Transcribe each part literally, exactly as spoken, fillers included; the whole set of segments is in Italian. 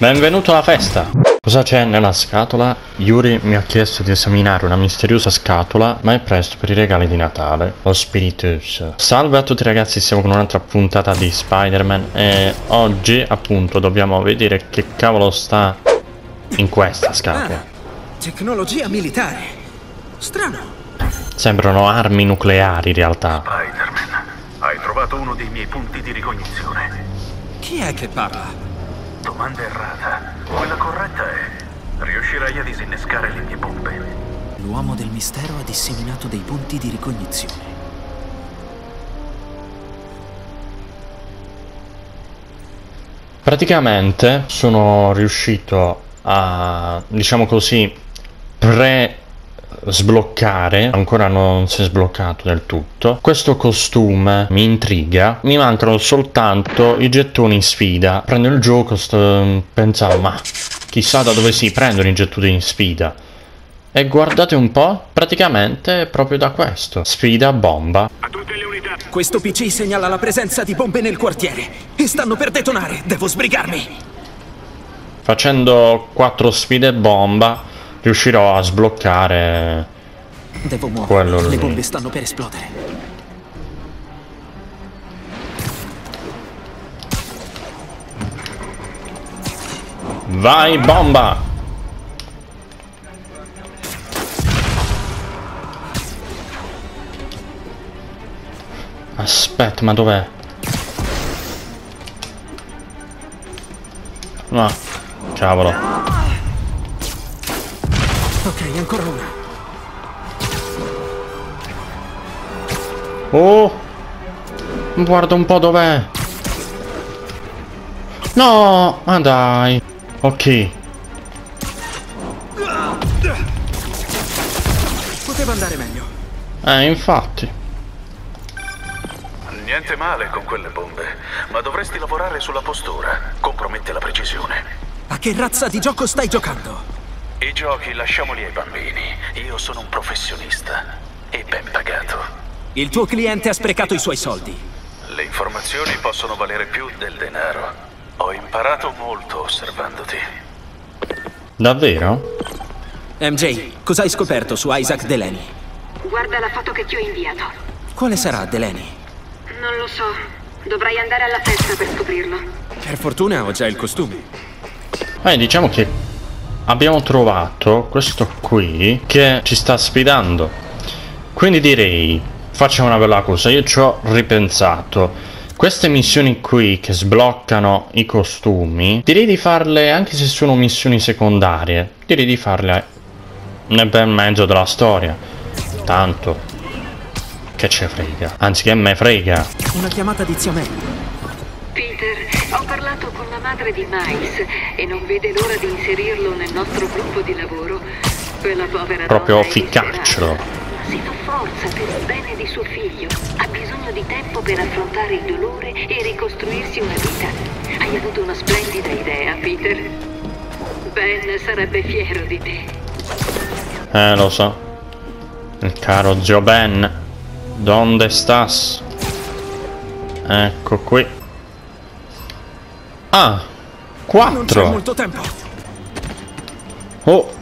Benvenuto alla festa! Cosa c'è nella scatola? Yuri mi ha chiesto di esaminare una misteriosa scatola, ma è presto per i regali di Natale. Lo spiritus. Salve a tutti ragazzi, siamo con un'altra puntata di Spider-Man e oggi appunto dobbiamo vedere che cavolo sta in questa scatola. Ah, tecnologia militare. Strano. Sembrano armi nucleari in realtà. Spider-Man, hai trovato uno dei miei punti di ricognizione. Chi è che parla? Domanda errata. Quella corretta è: riuscirai a disinnescare le mie bombe? L'uomo del mistero ha disseminato dei punti di ricognizione. Praticamente sono riuscito a, diciamo così, pre sbloccare, ancora non si è sbloccato del tutto, questo costume. Mi intriga, mi mancano soltanto i gettoni sfida. Prendo il gioco, sto pensando, ma chissà da dove si prendono i gettoni in sfida, e guardate un po', praticamente proprio da questo, sfida bomba. A tutte le unità. Questo P C segnala la presenza di bombe nel quartiere e stanno per detonare. Devo sbrigarmi. Facendo quattro sfide bomba riuscirò a sbloccare Devo quello muovere. Le lì. bombe stanno per esplodere. Vai bomba! Aspetta, ma dov'è? No, cavolo. Ok, ancora una. Oh! Guarda un po' dov'è. No! Ma dai. Ok. Poteva andare meglio. Eh, infatti. Niente male con quelle bombe, ma dovresti lavorare sulla postura. Compromette la precisione. A che razza di gioco stai giocando? I giochi lasciamoli ai bambini. Io sono un professionista e ben pagato. Il tuo cliente ha sprecato i suoi soldi. Le informazioni possono valere più del denaro. Ho imparato molto osservandoti. Davvero? M J, cosa hai scoperto su Isaac Delaney? Guarda la foto che ti ho inviato. Quale sarà Delaney? Non lo so. Dovrai andare alla festa per scoprirlo. Per fortuna ho già il costume. Eh, diciamo che abbiamo trovato questo qui che ci sta sfidando. Quindi direi, facciamo una bella cosa. Io ci ho ripensato. Queste missioni qui che sbloccano i costumi, direi di farle, anche se sono missioni secondarie, direi di farle nel bel mezzo della storia. Tanto che ce frega, anzi che me frega. Una chiamata di zio Mel. Peter, ho parlato con la madre di Miles e non vede l'ora di inserirlo nel nostro gruppo di lavoro. Quella povera Proprio donna è ficcarcelo. disperata. Si fa forza per il bene di suo figlio. Ha bisogno di tempo per affrontare il dolore e ricostruirsi una vita. Hai avuto una splendida idea, Peter. Ben sarebbe fiero di te. Eh, lo so. Il caro zio Ben. Donde stas? Ecco qui. Ah, Non c'è quattro. molto tempo. Oh.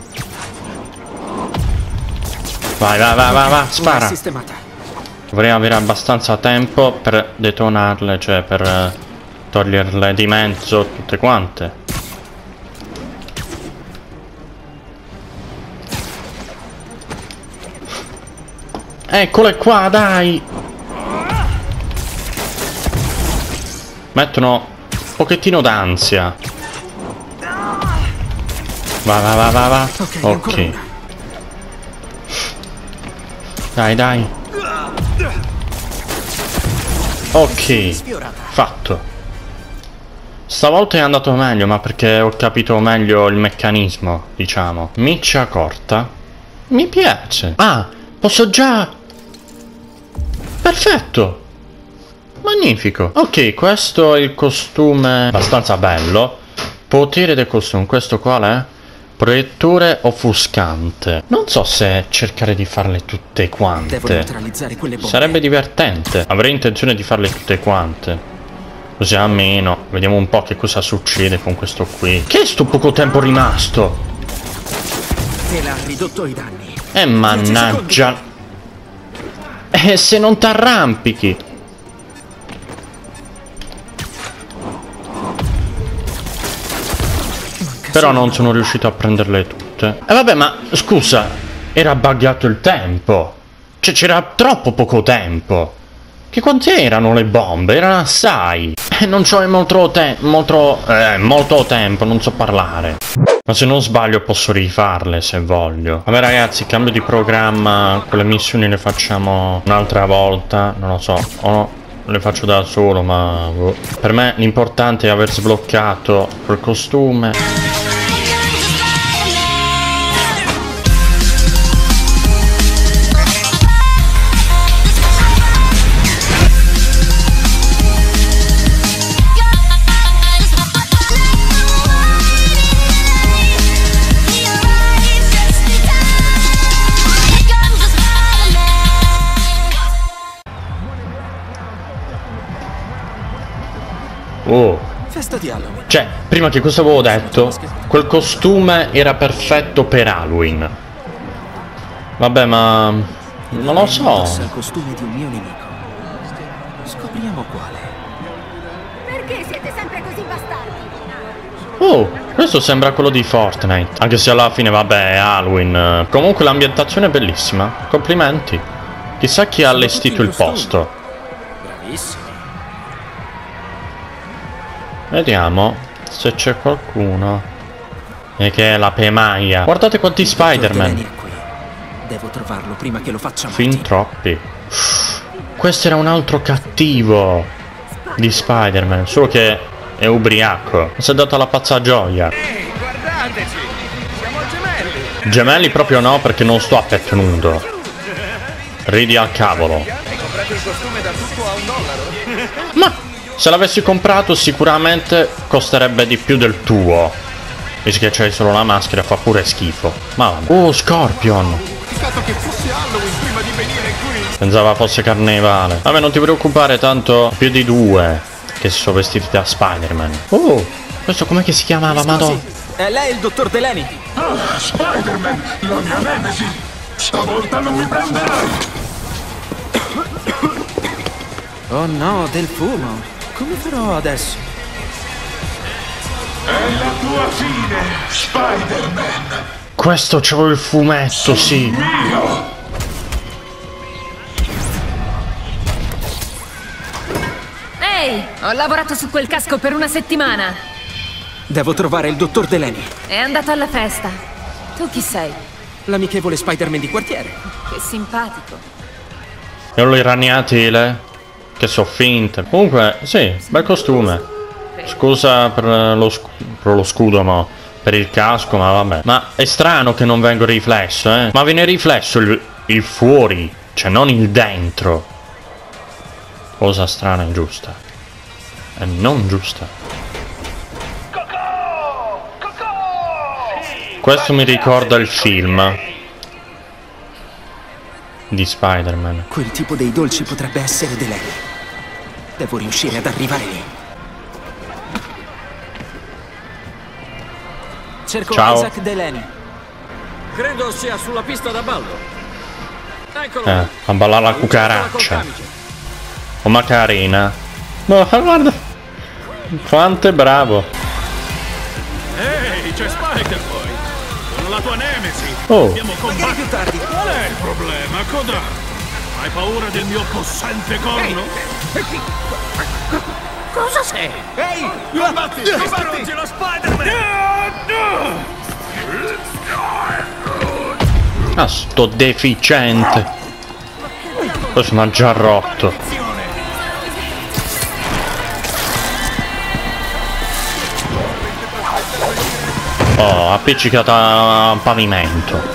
Vai, vai, vai, vai, vai, Una spara. sistemata. Dovrei avere abbastanza tempo per detonarle, cioè per eh, toglierle di mezzo tutte quante. Eccole qua, dai! Mettono un pochettino d'ansia. Va, va, va, va, va. Ok, ancora Ok. una. Dai, dai. Ok. Sfiorata. Fatto. Stavolta è andato meglio, ma perché ho capito meglio il meccanismo, diciamo. Miccia corta. Mi piace. Ah, posso già... Perfetto. Magnifico. Ok, questo è il costume abbastanza bello. Potere del costume, questo qual è? Proiettore offuscante. Non so se cercare di farle tutte Devo quante. neutralizzare quelle bombe. Sarebbe divertente. Avrei intenzione di farle tutte quante. Così almeno vediamo un po' che cosa succede con questo qui. Che è sto poco tempo rimasto? Te l'ha ridotto i danni. Eh mannaggia. Eh se non t'arrampichi. Però non sono riuscito a prenderle tutte. E eh vabbè, ma scusa, era buggato il tempo. Cioè c'era troppo poco tempo. Che quante erano le bombe? Erano assai. E non c'ho molto tempo. Molto, eh, molto tempo, non so parlare. Ma se non sbaglio posso rifarle se voglio. Vabbè ragazzi, cambio di programma. Quelle missioni le facciamo un'altra volta. Non lo so. O no, le faccio da solo, ma boh. Per me l'importante è aver sbloccato quel costume. Oh. Festa di Halloween. Cioè, prima che cosa avevo detto, quel costume era perfetto per Halloween. Vabbè, ma non lo so. Indossa il costume di un mio nemico. Scopriamo quale. Perché siete sempre così bastardi? Oh, questo sembra quello di Fortnite. Anche se alla fine, vabbè, è Halloween. Comunque l'ambientazione è bellissima. Complimenti. Chissà chi ha allestito il posto. Bravissimo. Vediamo se c'è qualcuno. E che è la pemaia. Guardate quanti Spider-Man. Devo trovarlo prima che lo faccia Fin morti. troppi. Questo era un altro cattivo di Spider-Man, solo che è ubriaco. Si è dato alla pazza gioia. Ehi, guardateci! Siamo gemelli! Gemelli proprio no, perché non sto a petto nudo. Ridi al cavolo. Hai comprato il costume da tutto a un dollaro? Ma se l'avessi comprato sicuramente costerebbe di più del tuo. Visto che c'hai solo la maschera fa pure schifo. Ma vabbè. Oh, Scorpion! Che fosse Halloween prima di venire qui. Pensava fosse carnevale. Vabbè, non ti preoccupare, tanto più di due che si sono vestiti da Spider-Man. Oh, questo com'è che si chiamava, madonna? È lei il dottor Delaney? Ah, Spider-Man, la mia nemesi. Stavolta non mi prenderai. Oh no, del fumo. Come farò adesso? È la tua fine, Spider-Man. Questo c'avevo il fumetto, sì. Mio. Ehi, ho lavorato su quel casco per una settimana. Devo trovare il dottor Delaney. È andato alla festa. Tu chi sei? L'amichevole Spider-Man di quartiere. Che simpatico. E ho iraniatile. Che so finte. Comunque, sì, bel costume. Scusa per lo, sc per lo scudo, ma per il casco, ma vabbè. Ma è strano che non venga riflesso, eh. Ma viene riflesso il, il fuori, cioè non il dentro. Cosa strana e giusta. E non giusta. Questo mi ricorda il film di Spider-Man. Quel tipo dei dolci potrebbe essere Delaney. Devo riuscire ad arrivare lì. Cerco Ciao. Isaac Delaney. Credo sia sulla pista da ballo. Eccolo. Eh, a ballare la cucaraccia. Oh, ma carina. No, guarda. Quanto è bravo. Ehi, c'è Spider-Boy. Sono la tua nemesi. Oh. Dobbiamo combattere. Qual è il problema, Coda? Hai paura del mio possente corno? Cosa sei? Ehi, combatti, combatti! C'è lo Spider-Man! Ah, sto deficiente. Questo mi ha già rotto. Oh, appiccicata al pavimento.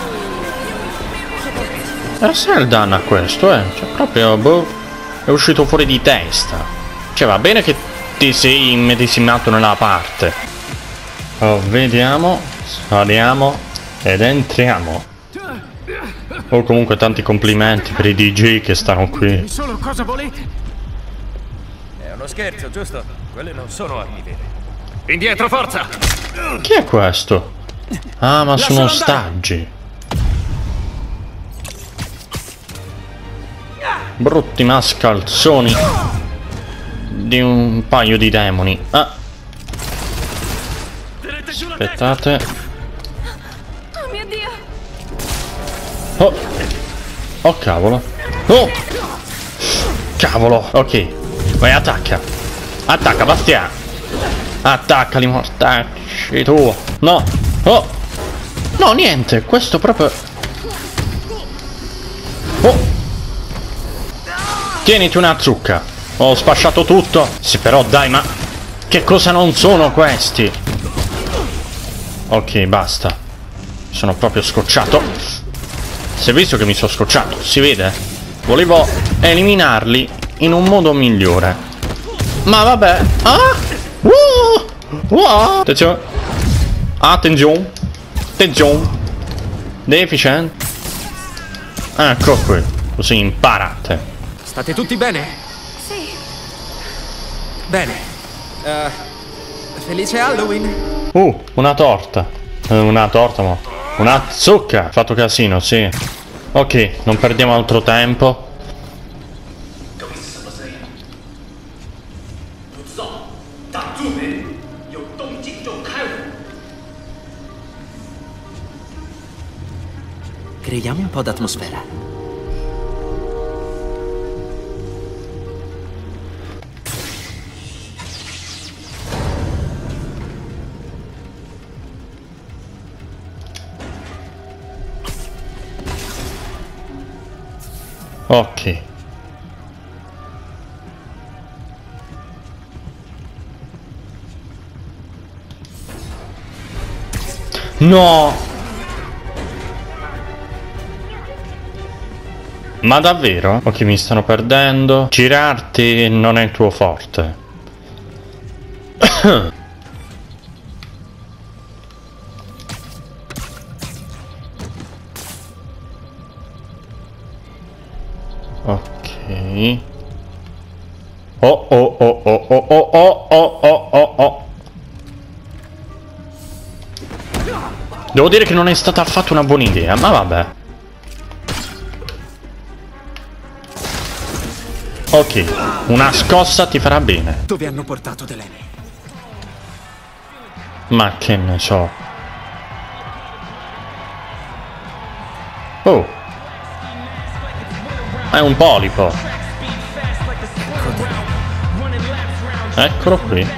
Era sé il danno a questo, eh. Cioè, proprio, boh, è uscito fuori di testa. Cioè, va bene che ti sei immedesimato nella parte. Oh, vediamo, saliamo ed entriamo. Oh, comunque tanti complimenti per i D J che stanno qui. Solo cosa volete? È uno scherzo, giusto? Quelle non sono armi vere. Indietro, forza! Chi è questo? Ah, ma sono Lascialo andare. ostaggi. Brutti mascalzoni di un paio di demoni. Ah. Aspettate. Oh mio Dio! Oh. Oh cavolo. Oh. Cavolo. Ok. Vai, attacca. Attacca, Bastian. Attacca li mortacci tu. No. Oh. No, niente. Questo proprio. Oh. Tieniti una zucca. Ho sfasciato tutto. Sì, però dai, ma che cosa non sono questi? Ok, basta. Sono proprio scocciato. Si è visto che mi sono scocciato, si vede? Volevo eliminarli in un modo migliore. Ma vabbè. Ah! Uh! Uh! Attenzione. Attenzione. Attenzione. Deficient. Ecco qui. Così imparate. State tutti bene? Sì. Bene. Eh, felice Halloween? Uh, una torta. Eh, una torta, ma. Una zucca. Fatto casino, sì. Ok, non perdiamo altro tempo. Creiamo un po' d'atmosfera. Ok. No! Ma davvero? Ok, mi stanno perdendo. Girarti non è il tuo forte. Ok. Oh oh oh oh oh oh oh oh oh oh oh. Devo dire che non è stata affatto una buona idea, ma vabbè. Ok, una scossa ti farà bene. Dove hanno portato Delaney? Ma che ne so. Oh. È un polipo. Eccolo qui.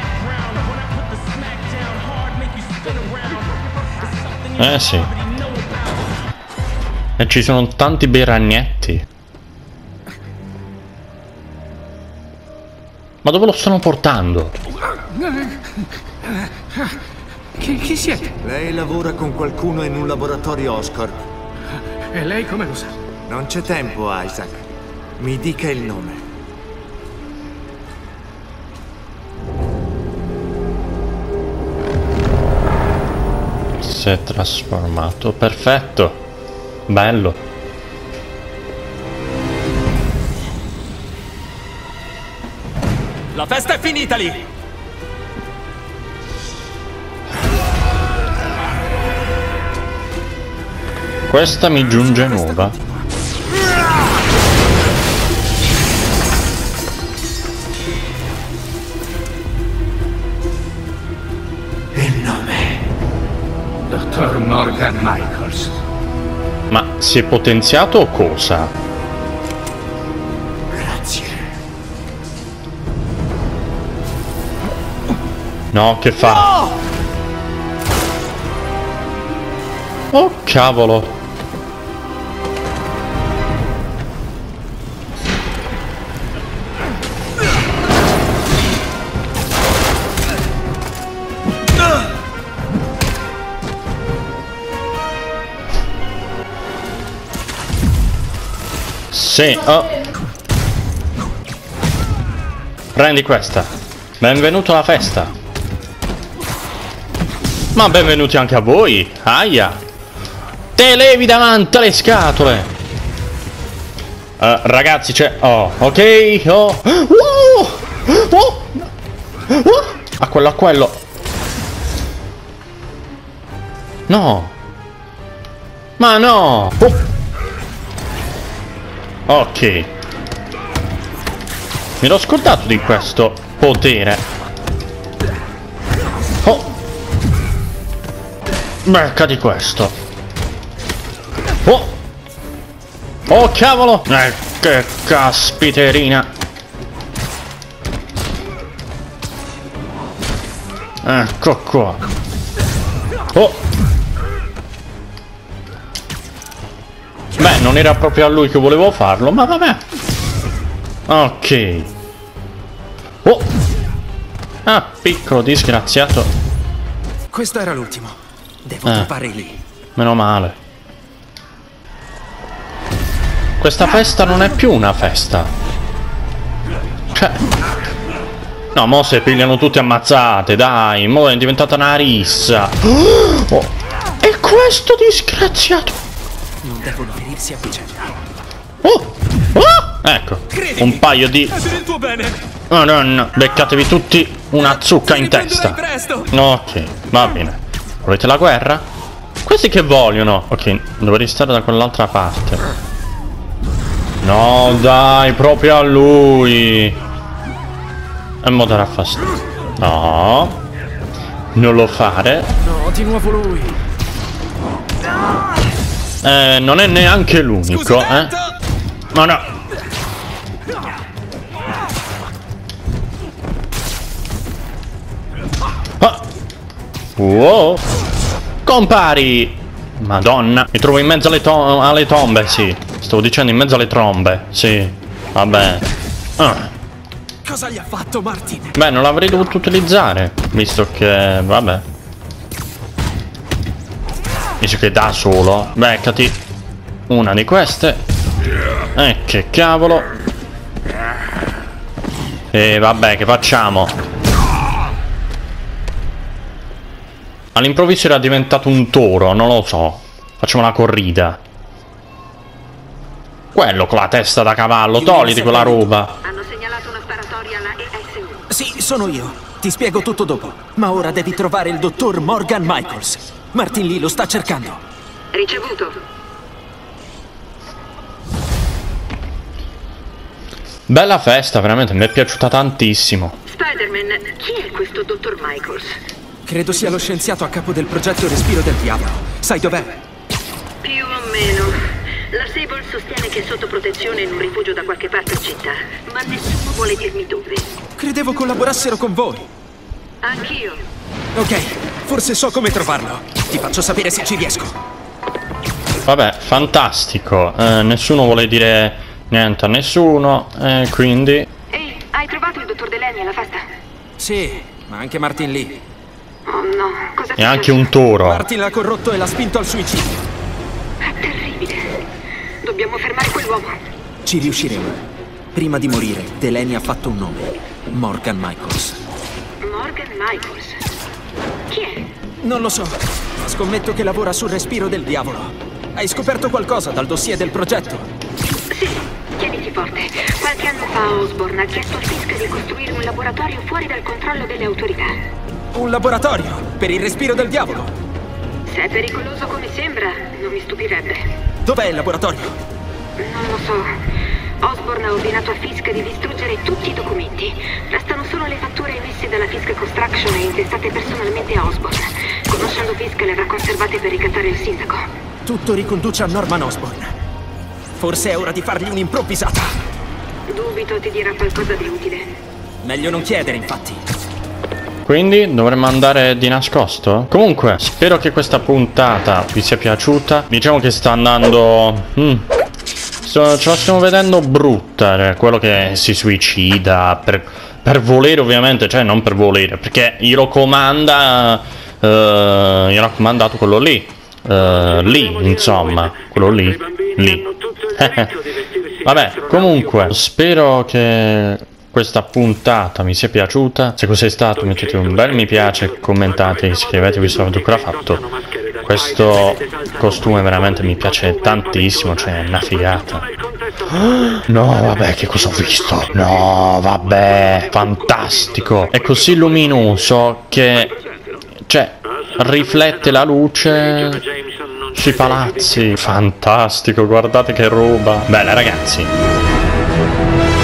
Eh sì. E ci sono tanti bei ragnetti. Ma dove lo stanno portando? Chi, chi siete? Lei lavora con qualcuno in un laboratorio Oscorp. E lei come lo sa? Non c'è tempo, Isaac. Mi dica il nome. Si è trasformato. Perfetto. Bello. La festa è finita lì! Questa mi giunge nuova. Il nome. Dottor Morgan Michaels. Ma si è potenziato o cosa? Grazie. No, che fa? Oh, cavolo. Sì, oh. Prendi questa. Benvenuto alla festa. Ma benvenuti anche a voi. Aia. Te levi davanti alle scatole. uh, Ragazzi c'è. Oh, ok. Oh. Oh. Oh. Uh! A quello, a quello. No. Ma no. Oh. Ok. Mi ero scordato di questo potere. Oh. Becca di questo. Oh. Oh cavolo. Eh, che caspiterina. Ecco qua. Oh. Beh, non era proprio a lui che volevo farlo, ma vabbè. Ok. Oh. Ah, piccolo disgraziato. Questo era l'ultimo. Devo Eh. trovare lì. Meno male. Questa festa non è più una festa. Cioè... No, mo se pigliano tutti ammazzate, dai. Mo è diventata una rissa. Oh. E questo disgraziato. Non devono ferirsi a vicenda. Oh. Oh. Ecco. Un paio di... È per il tuo bene. Madonna. Beccatevi tutti una zucca in testa. Presto. Ok, va bene. Volete la guerra? Questi che vogliono? Ok, dovrei stare da quell'altra parte. No, dai, proprio a lui. E mo darà fastidio. No. Non lo fare. No, di nuovo lui. Eh, non è neanche l'unico, eh. Ma no. Ah. Wow. Compari. Madonna. Mi trovo in mezzo alle, to alle tombe, sì. Stavo dicendo in mezzo alle trombe. Sì. Vabbè. Ah. Cosa gli ha fatto Martin? Beh, non l'avrei dovuto utilizzare, visto che... vabbè. Visto che da solo. Beccati una di queste. Eh, che cavolo. E vabbè, che facciamo? All'improvviso era diventato un toro, non lo so. Facciamo una corrida. Quello con la testa da cavallo, togliti quella roba. Hanno segnalato una sparatoria alla E S U. Sì, sono io. Ti spiego tutto dopo. Ma ora devi trovare il dottor Morgan Michaels. Martin Lee lo sta cercando. Ricevuto. Bella festa, veramente, mi è piaciuta tantissimo. Spider-Man, chi è questo dottor Michaels? Credo sia lo scienziato a capo del progetto Respiro del Diavolo. Sai dov'è? Più o meno. La Sable sostiene che è sotto protezione in un rifugio da qualche parte in città, ma nessuno vuole dirmi dove. Credevo collaborassero con voi. Anch'io. Ok, forse so come trovarlo. Ti faccio sapere se ci riesco. Vabbè, fantastico. Eh, nessuno vuole dire niente a nessuno, eh, quindi... Ehi, hai trovato il dottor Delaney alla festa? Sì, ma anche Martin Lee. Oh no, cosa E anche un toro. Martin l'ha corrotto e l'ha spinto al suicidio. È terribile. Dobbiamo fermare quell'uomo. Ci riusciremo. Prima di morire, Delaney ha fatto un nome. Morgan Michaels. Morgan Michaels. Chi è? Non lo so, ma scommetto che lavora sul Respiro del Diavolo. Hai scoperto qualcosa dal dossier del progetto? Sì, tieniti forte. Qualche anno fa Osborn ha chiesto al Fisk di costruire un laboratorio fuori dal controllo delle autorità. Un laboratorio per il Respiro del Diavolo. Se è pericoloso come sembra, non mi stupirebbe. Dov'è il laboratorio? Non lo so. Osborn ha ordinato a Fisk di distruggere tutti i documenti. Restano solo le fatture emesse dalla Fisk Construction e intestate personalmente a Osborn. Conoscendo Fisk le avrà conservate per ricattare il sindaco. Tutto riconduce a Norman Osborn. Forse è ora di fargli un'improvvisata. Dubito ti dirà qualcosa di utile. Meglio non chiedere, infatti. Quindi dovremmo andare di nascosto? Comunque, spero che questa puntata vi sia piaciuta. Diciamo che sta andando... Mm. So, ce la stiamo vedendo brutta, quello che si suicida per, per volere ovviamente, cioè non per volere, perché glielo comanda, uh, glielo ha comandato quello lì, uh, lì insomma, quello lì, lì. Vabbè, comunque, spero che questa puntata mi sia piaciuta. Se così è stato, mettete un bel mi piace, commentate, iscrivetevi se avete ancora fatto. Questo costume veramente mi piace tantissimo, cioè è una figata. No, vabbè, che cosa ho visto? No, vabbè, fantastico. È così luminoso che, cioè, riflette la luce sui palazzi. Fantastico, guardate che roba. Bella, ragazzi.